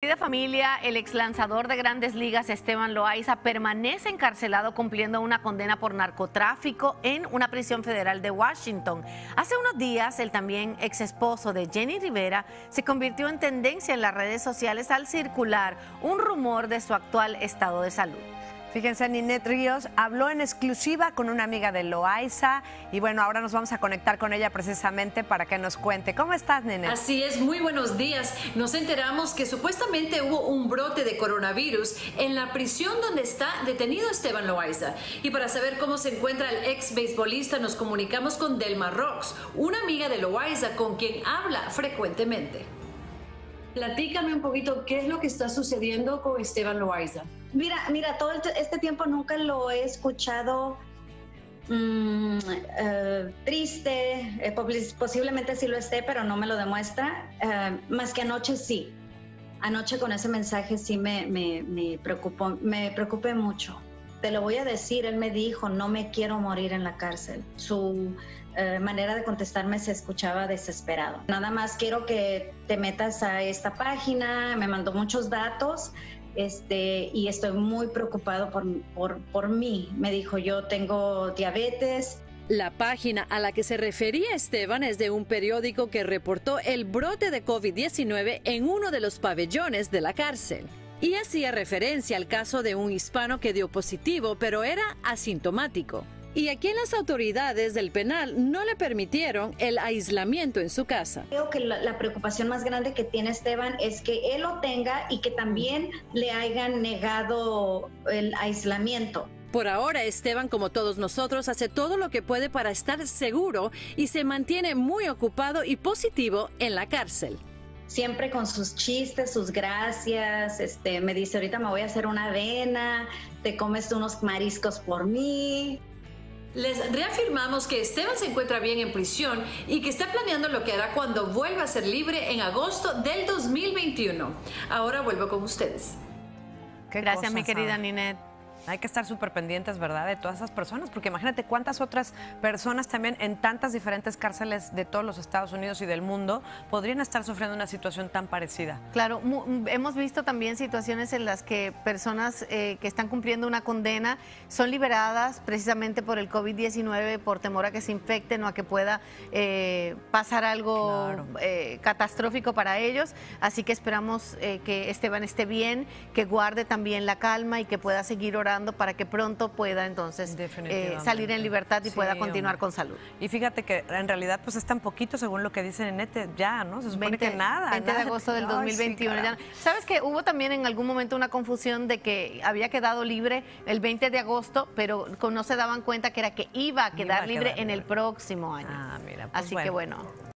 Querida familia, el ex lanzador de Grandes Ligas Esteban Loaiza permanece encarcelado cumpliendo una condena por narcotráfico en una prisión federal de Washington. Hace unos días, el también ex esposo de Jenny Rivera se convirtió en tendencia en las redes sociales al circular un rumor de su actual estado de salud. Fíjense, Ninette Ríos habló en exclusiva con una amiga de Loaiza y bueno, ahora nos vamos a conectar con ella precisamente para que nos cuente. ¿Cómo estás, Ninette? Así es, muy buenos días. Nos enteramos que supuestamente hubo un brote de coronavirus en la prisión donde está detenido Esteban Loaiza. Y para saber cómo se encuentra el ex beisbolista, nos comunicamos con Delma Rox, una amiga de Loaiza con quien habla frecuentemente. Platícame un poquito, ¿qué es lo que está sucediendo con Esteban Loaiza? Mira, todo este tiempo nunca lo he escuchado triste, posiblemente sí lo esté, pero no me lo demuestra, más que anoche sí. Anoche con ese mensaje sí me preocupé mucho. Te lo voy a decir, él me dijo, no me quiero morir en la cárcel. Su manera de contestarme se escuchaba desesperado. Nada más quiero que te metas a esta página, me mandó muchos datos y estoy muy preocupado por mí. Me dijo, yo tengo diabetes. La página a la que se refería Esteban es de un periódico que reportó el brote de COVID-19 en uno de los pabellones de la cárcel. Y hacía referencia al caso de un hispano que dio positivo, pero era asintomático. Y aquí las autoridades del penal no le permitieron el aislamiento en su casa. Creo que la preocupación más grande que tiene Esteban es que él lo tenga y que también le hayan negado el aislamiento. Por ahora, Esteban, como todos nosotros, hace todo lo que puede para estar seguro y se mantiene muy ocupado y positivo en la cárcel. Siempre con sus chistes, sus gracias, me dice, ahorita me voy a hacer una avena, te comes unos mariscos por mí. Les reafirmamos que Esteban se encuentra bien en prisión y que está planeando lo que hará cuando vuelva a ser libre en agosto del 2021. Ahora vuelvo con ustedes. Gracias, mi querida Ninette. Hay que estar súper pendientes, ¿verdad?, de todas esas personas, porque imagínate cuántas otras personas también en tantas diferentes cárceles de todos los Estados Unidos y del mundo podrían estar sufriendo una situación tan parecida. Claro, hemos visto también situaciones en las que personas que están cumpliendo una condena son liberadas precisamente por el COVID-19, por temor a que se infecten o a que pueda pasar algo catastrófico para ellos. Así que esperamos que Esteban esté bien, que guarde también la calma y que pueda seguir orando para que pronto pueda entonces salir en libertad y pueda continuar con salud. Y fíjate que en realidad pues es tan poquito según lo que dice Ninette ya, ¿no? Se supone que nada. 20 de agosto del 2021. Sí, ¿sabes que hubo también en algún momento una confusión de que había quedado libre el 20 de agosto, pero no se daban cuenta que era que iba a quedar libre en el próximo año? Ah, mira, pues así que bueno.